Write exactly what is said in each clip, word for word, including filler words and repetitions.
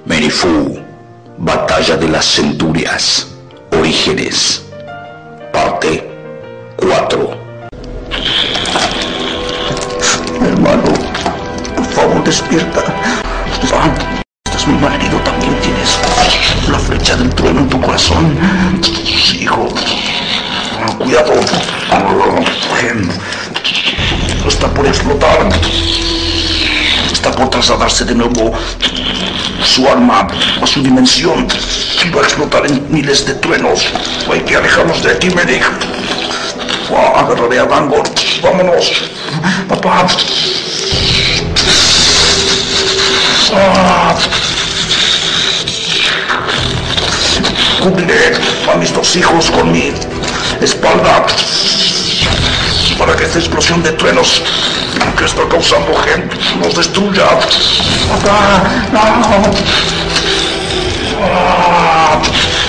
Menifu, Batalla de las Centurias, Orígenes, parte cuatro. Hermano, por favor despierta. Ah, estás muy mal herido, también tienes la flecha del trueno en tu corazón. Sí, hijo. Ah, cuidado. Está por explotar. Está por trasladarse de nuevo su arma a su dimensión y va a explotar en miles de truenos. Hay que alejarnos de aquí, Medic. Ah, agarraré a Dangor. Vámonos. Papá. Ah. Cubriré a mis dos hijos con mi espalda para que esta explosión de truenos que está causando gente nos destruya. Papá, no. Ah.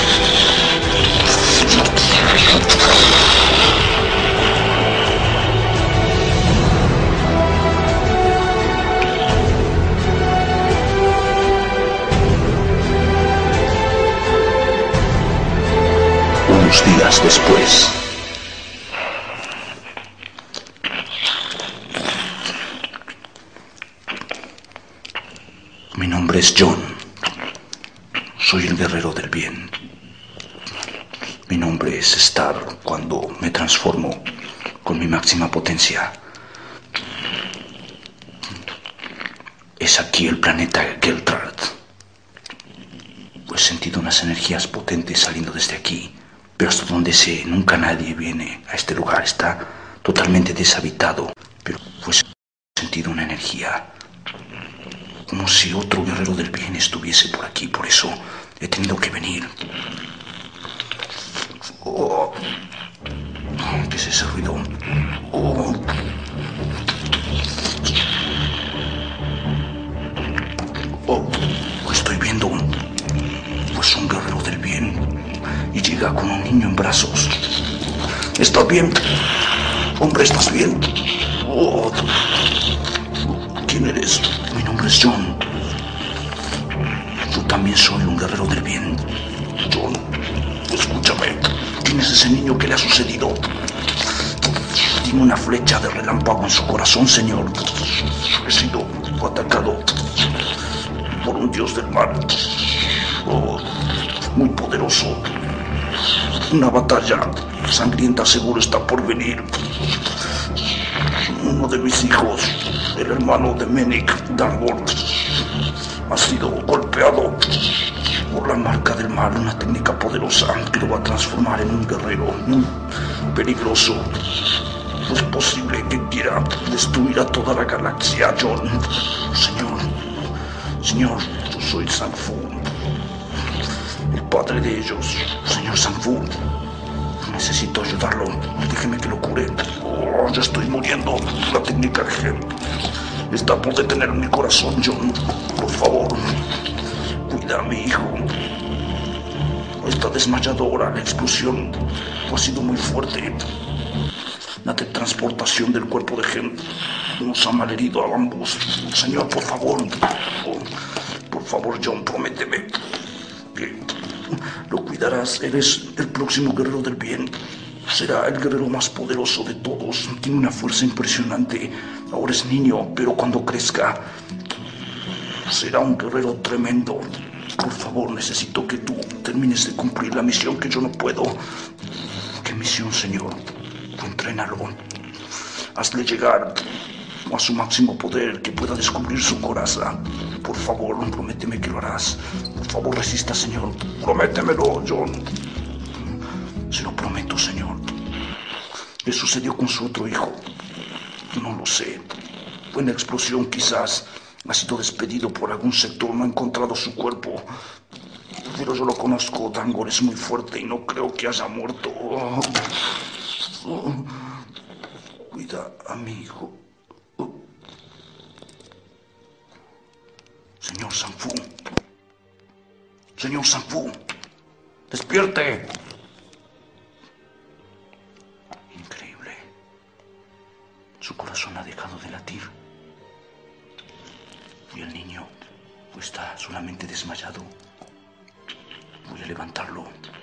Unos días después. Mi nombre es John. Soy el guerrero del bien. Mi nombre es Star cuando me transformo con mi máxima potencia. Es aquí el planeta Geltrad. He sentido unas energías potentes saliendo desde aquí, pero hasta donde sé, nunca nadie viene a este lugar. Está totalmente deshabitado, pero pues he sentido una energía como si otro guerrero del bien estuviese por aquí. Por eso he tenido que venir. Oh. ¿Qué es ese ruido? Oh. Oh. Estoy viendo pues un guerrero del bien y llega con un niño en brazos. ¿Estás bien? Hombre, ¿estás bien? Oh. ¿Quién eres? Mi nombre es John. Yo también soy un guerrero del bien. John, escúchame. ¿Quién es ese niño que le ha sucedido? Tiene una flecha de relámpago en su corazón, señor. He sido atacado por un dios del mar. Oh, muy poderoso. Una batalla sangrienta seguro está por venir. Uno de mis hijos, el hermano de Medic, Dangor, ha sido golpeado por la marca del mal, una técnica poderosa que lo va a transformar en un guerrero muy peligroso. No es posible que quiera destruir a toda la galaxia, John. Señor, señor, yo soy Sang-Fu, el padre de ellos. Señor Sang-Fu, necesito ayudarlo. Déjeme que lo cure. Oh, ya estoy muriendo. La técnica de Gem está por detener mi corazón, John. Por favor, cuida a mi hijo. Está desmayado ahora. La explosión ha sido muy fuerte. La transportación del cuerpo de Gem nos ha malherido a ambos. Señor, por favor. Oh, por favor, John, prométeme que lo cuidarás. Eres el próximo guerrero del bien. Será el guerrero más poderoso de todos. Tiene una fuerza impresionante. Ahora es niño, pero cuando crezca será un guerrero tremendo. Por favor, necesito que tú termines de cumplir la misión que yo no puedo. ¿Qué misión, señor? Tú entrénalo. Hazle llegar a su máximo poder, que pueda descubrir su coraza. Por favor, prométeme que lo harás. Por favor, resista, señor. Prométemelo, John. Se lo prometo, señor. ¿Qué sucedió con su otro hijo? No lo sé. Fue una explosión, quizás. Ha sido despedido por algún sector. No ha encontrado su cuerpo. Pero yo lo conozco. Dangor es muy fuerte y no creo que haya muerto. Oh. Oh. Cuida a mi hijo. Oh. Señor Sang-Fu. Señor Sang-Fu. Despierte. Increíble. Su corazón ha dejado de latir. Y el niño Está solamente desmayado. Voy a levantarlo.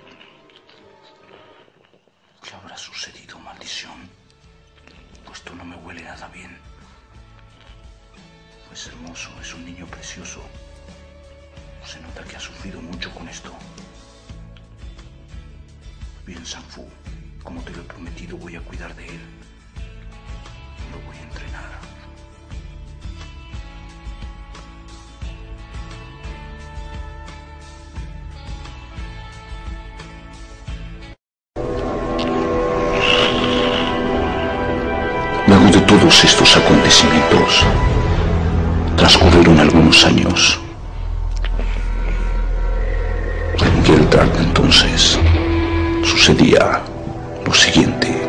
¿Qué habrá sucedido, maldición? Pues esto no me huele nada bien. Es hermoso, es un niño precioso. Se nota que ha sufrido mucho con esto. Bien, Sang-Fu, como te lo he prometido, voy a cuidar de él. Lo voy a entrenar. Luego de todos estos acontecimientos, transcurrieron algunos años. En Geldart entonces sucedía lo siguiente.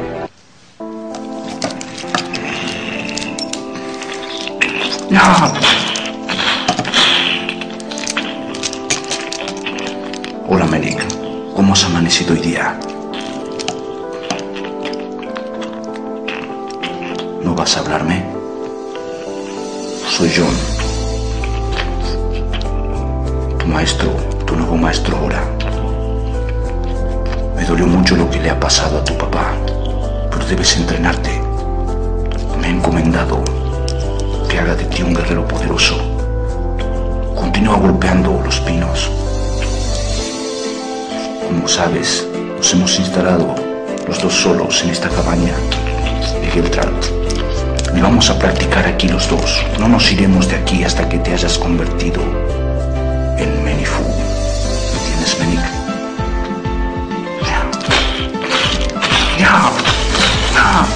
¡No! Hola, Menik. ¿Cómo has amanecido hoy día? ¿No vas a hablarme? Soy John, tu maestro, tu nuevo maestro ahora. Me dolió mucho lo que le ha pasado a tu papá, pero debes entrenarte. Me he encomendado que haga de ti un guerrero poderoso. Continúa golpeando los pinos. Como sabes, nos hemos instalado los dos solos en esta cabaña de Geldart. Y vamos a practicar aquí los dos. No nos iremos de aquí hasta que te hayas convertido en Menifu. ¿Me entiendes, Menik? Ya. Ya. Ya.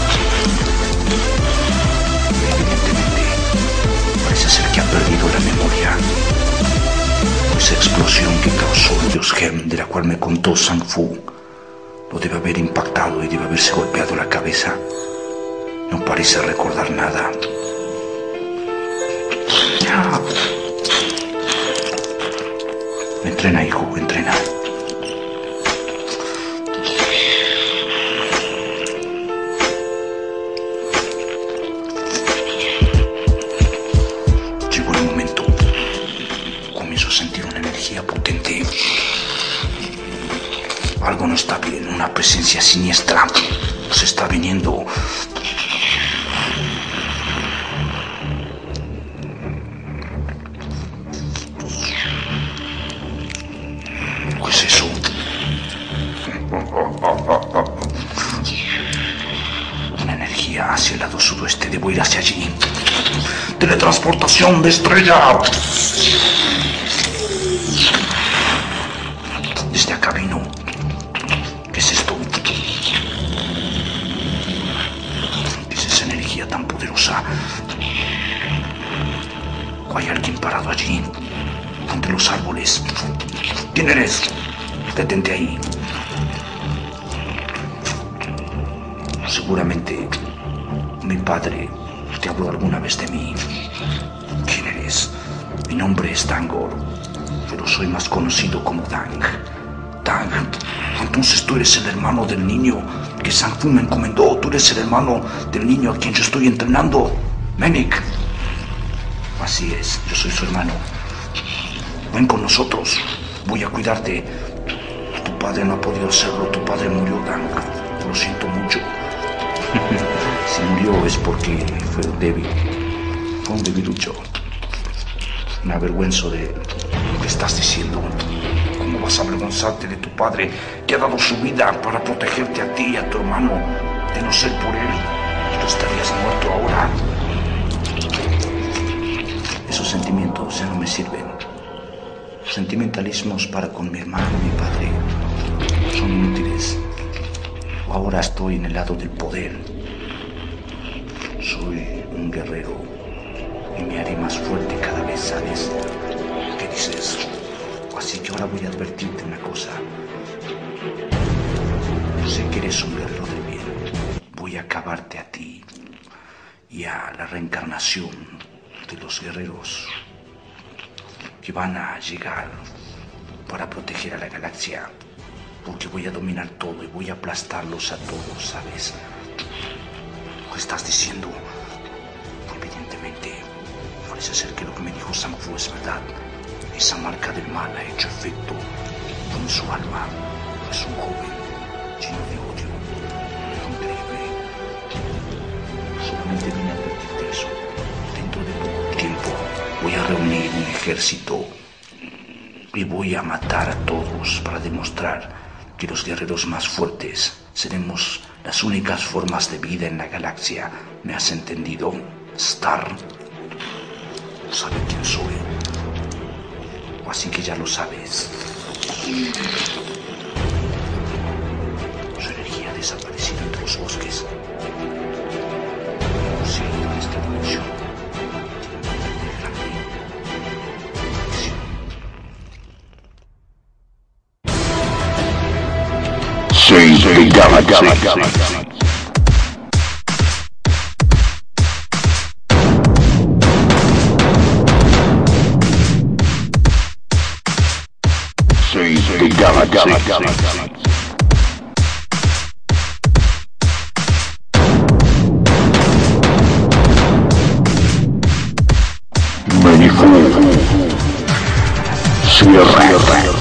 Evidentemente, parece ser que ha perdido la memoria. Esa explosión que causó el dios Gem, de la cual me contó Sang-Fu, lo debe haber impactado y debe haberse golpeado la cabeza. No parece recordar nada. Ya. Entrena, hijo, entrena. Llegó el momento. Comienzo a sentir una energía potente. Algo no está bien, una presencia siniestra se está viniendo. ¿Qué es eso? Una energía hacia el lado sudoeste. Debo ir hacia allí. Teletransportación de estrella. Desde acá vino. ¿Qué es esto? ¿Qué es esa energía tan poderosa? ¿O hay alguien parado allí? Entre los árboles. ¿Quién eres? Detente ahí. Seguramente mi padre te habló alguna vez de mí. ¿Quién eres? Mi nombre es Dangor, pero soy más conocido como Dang. Dang, entonces tú eres el hermano del niño que Sang-Fu me encomendó. Tú eres el hermano del niño a quien yo estoy entrenando. Menik. Así es, yo soy su hermano. Ven con nosotros. Voy a cuidarte. Tu padre no ha podido hacerlo. Tu padre murió, Dang. Lo siento mucho. Si murió es porque fue débil. Fue un debilucho. Me avergüenzo de lo que estás diciendo. ¿Cómo vas a avergonzarte de tu padre que ha dado su vida para protegerte a ti y a tu hermano? De no ser por él, tú estarías muerto ahora. Esos sentimientos ya no me sirven. Los sentimentalismos para con mi hermano y mi padre son inútiles. Ahora estoy en el lado del poder. Soy un guerrero y me haré más fuerte cada vez, ¿sabes? ¿Qué dices? Así que ahora voy a advertirte una cosa. Sé que eres un guerrero del bien. Voy a acabarte a ti y a la reencarnación de los guerreros que van a llegar para proteger a la galaxia. Porque voy a dominar todo y voy a aplastarlos a todos, ¿sabes? ¿Qué estás diciendo? Evidentemente, parece ser que lo que me dijo Sang-Fu es verdad. Esa marca del mal ha hecho efecto. Con su alma es un joven lleno de odio. Increíble. Solamente vine a advertirte eso. Dentro de poco tiempo voy a reunir un ejército y voy a matar a todos para demostrar que los guerreros más fuertes seremos las únicas formas de vida en la galaxia. ¿Me has entendido? Star sabe quién soy. O así que ya lo sabes. Su energía ha desaparecido entre los bosques. Hemos seguido en esta dimensión. Save the galaxy. Save the galaxy. Manifold. Cierra.